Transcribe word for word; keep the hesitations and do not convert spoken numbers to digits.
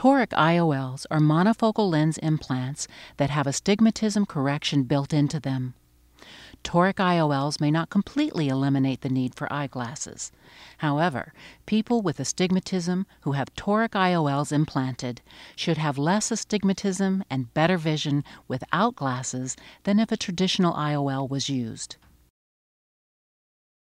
Toric I O Ls are monofocal lens implants that have astigmatism correction built into them. Toric I O Ls may not completely eliminate the need for eyeglasses. However, people with astigmatism who have toric I O Ls implanted should have less astigmatism and better vision without glasses than if a traditional I O L was used.